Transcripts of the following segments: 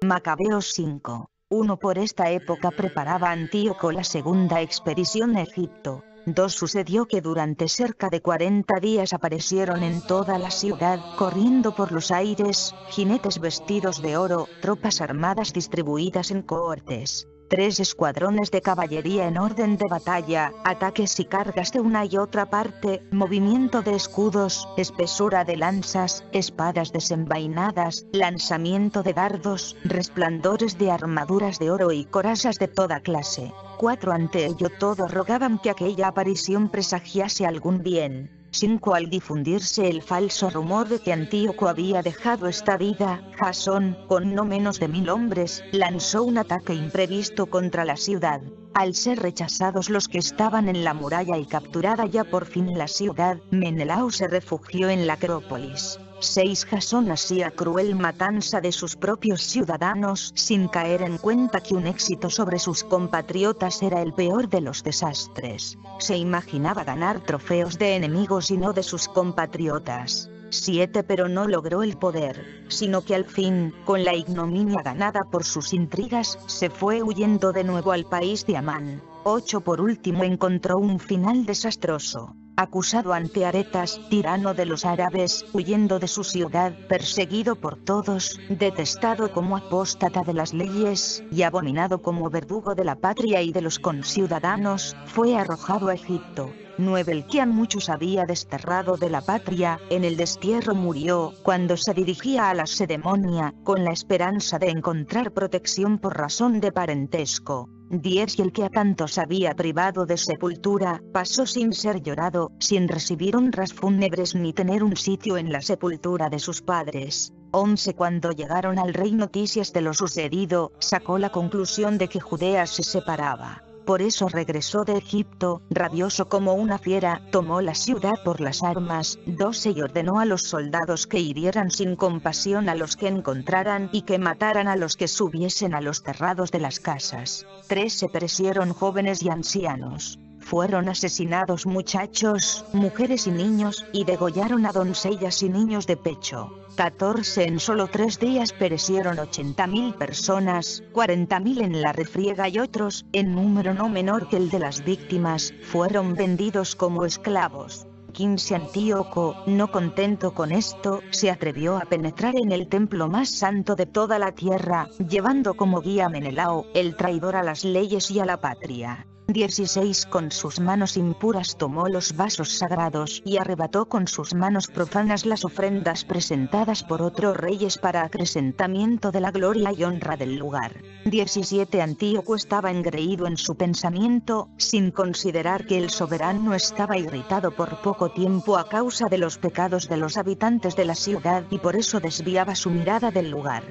Macabeos 5:1. Por esta época preparaba Antíoco la segunda expedición a Egipto. 2. Sucedió que durante cerca de 40 días aparecieron en toda la ciudad, corriendo por los aires, jinetes vestidos de oro, tropas armadas distribuidas en cohortes. 3 escuadrones de caballería en orden de batalla, ataques y cargas de una y otra parte, movimiento de escudos, espesura de lanzas, espadas desenvainadas, lanzamiento de dardos, resplandores de armaduras de oro y corazas de toda clase. 4. Ante ello todos rogaban que aquella aparición presagiase algún bien. 5. Al difundirse el falso rumor de que Antíoco había dejado esta vida, Jasón, con no menos de 1000 hombres, lanzó un ataque imprevisto contra la ciudad. Al ser rechazados los que estaban en la muralla y capturada ya por fin la ciudad, Menelao se refugió en la Acrópolis. 6. Jasón hacía cruel matanza de sus propios ciudadanos sin caer en cuenta que un éxito sobre sus compatriotas era el peor de los desastres. Se imaginaba ganar trofeos de enemigos y no de sus compatriotas. 7. Pero no logró el poder, sino que al fin, con la ignominia ganada por sus intrigas, se fue huyendo de nuevo al país de Amán. 8. Por último encontró un final desastroso. Acusado ante Aretas, tirano de los árabes, huyendo de su ciudad, perseguido por todos, detestado como apóstata de las leyes, y abominado como verdugo de la patria y de los conciudadanos, fue arrojado a Egipto. 9. El que a muchos había desterrado de la patria, en el destierro murió, cuando se dirigía a la Lacedemonia, con la esperanza de encontrar protección por razón de parentesco. 10. Y el que a tantos había privado de sepultura, pasó sin ser llorado, sin recibir honras fúnebres ni tener un sitio en la sepultura de sus padres. 11. Cuando llegaron al rey noticias de lo sucedido, sacó la conclusión de que Judea se separaba. Por eso regresó de Egipto, rabioso como una fiera, tomó la ciudad por las armas. 12. Y ordenó a los soldados que hirieran sin compasión a los que encontraran y que mataran a los que subiesen a los terrados de las casas. 13. Perecieron jóvenes y ancianos. Fueron asesinados muchachos, mujeres y niños, y degollaron a doncellas y niños de pecho. 14. En solo 3 días perecieron 80.000 personas, 40.000 en la refriega y otros, en número no menor que el de las víctimas, fueron vendidos como esclavos. 15. Antíoco, no contento con esto, se atrevió a penetrar en el templo más santo de toda la tierra, llevando como guía a Menelao, el traidor a las leyes y a la patria. 16. Con sus manos impuras tomó los vasos sagrados y arrebató con sus manos profanas las ofrendas presentadas por otros reyes para acrecentamiento de la gloria y honra del lugar. 17. Antíoco estaba engreído en su pensamiento, sin considerar que el soberano estaba irritado por poco tiempo a causa de los pecados de los habitantes de la ciudad y por eso desviaba su mirada del lugar.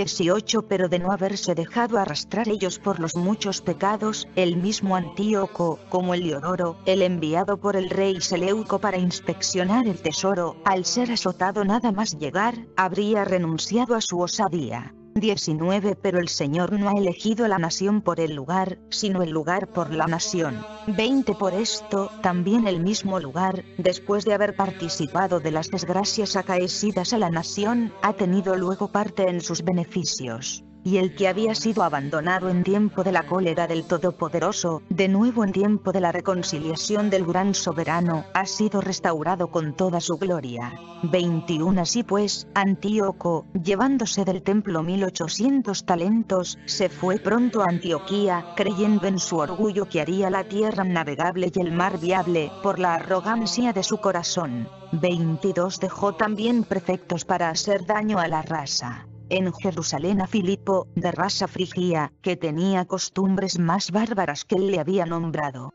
18. Pero de no haberse dejado arrastrar ellos por los muchos pecados, el mismo Antíoco, como Heliodoro, el enviado por el rey Seleuco para inspeccionar el tesoro, al ser azotado nada más llegar, habría renunciado a su osadía. 19. Pero el Señor no ha elegido la nación por el lugar, sino el lugar por la nación. 20. Por esto, también el mismo lugar, después de haber participado de las desgracias acaecidas a la nación, ha tenido luego parte en sus beneficios. Y el que había sido abandonado en tiempo de la cólera del Todopoderoso, de nuevo en tiempo de la reconciliación del gran soberano, ha sido restaurado con toda su gloria. 21. Así pues, Antíoco, llevándose del templo 1800 talentos, se fue pronto a Antioquía, creyendo en su orgullo que haría la tierra navegable y el mar viable, por la arrogancia de su corazón. 22. Dejó también prefectos para hacer daño a la raza. En Jerusalén a Filipo, de raza frigia, que tenía costumbres más bárbaras que él le había nombrado.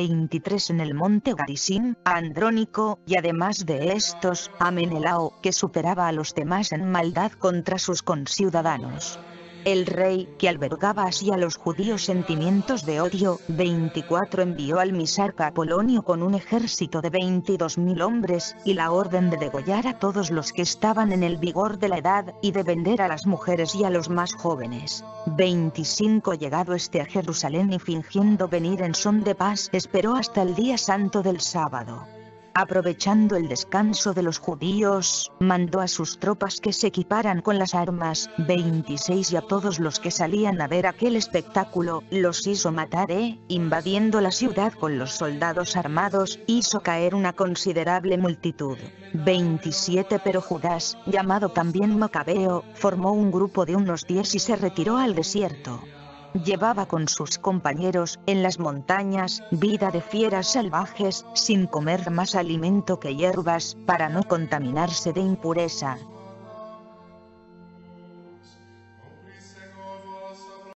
23. En el monte Garizim, a Andrónico, y además de estos, a Menelao, que superaba a los demás en maldad contra sus conciudadanos. El rey, que albergaba así a los judíos sentimientos de odio. 24. Envió al misarca Apolonio con un ejército de 22.000 hombres, y la orden de degollar a todos los que estaban en el vigor de la edad, y de vender a las mujeres y a los más jóvenes. 25. Llegado este a Jerusalén y fingiendo venir en son de paz, esperó hasta el día santo del sábado. Aprovechando el descanso de los judíos, mandó a sus tropas que se equiparan con las armas, 26, y a todos los que salían a ver aquel espectáculo, los hizo matar invadiendo la ciudad con los soldados armados, hizo caer una considerable multitud. 27 Pero Judas, llamado también Macabeo, formó un grupo de unos 10 y se retiró al desierto. Llevaba con sus compañeros, en las montañas, vida de fieras salvajes, sin comer más alimento que hierbas, para no contaminarse de impureza.